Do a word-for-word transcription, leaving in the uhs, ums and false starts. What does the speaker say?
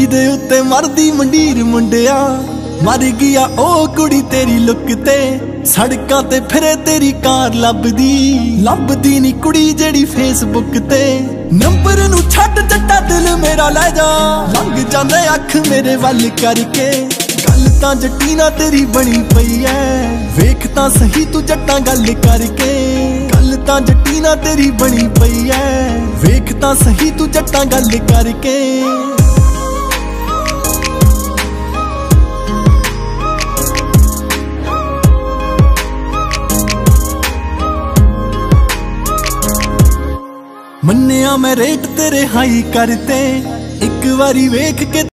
दे उत्ते मरदी मंडीर मुंडिया, मर गया ओ कुड़ी तेरी लुक ते। सड़कां ते फिरे तेरी कार लभदी, लभदी नी कुड़ी जेड़ी फेसबुक ते। नंबर नू छड्ड जट्टा दिल मेरा लै जा, लंघ जांदे अख मेरे वल करके। गल तां जट्टी ना तेरी बनी पई ऐ, वेख तां सही तू जट्टां गल करके। गल तां जट्टी ना तेरी बनी पई ऐ, वेख तां सही तू जट्टां गल करके। मन्निया मैं रेट तेरे हाई करते, एक बारी वेख के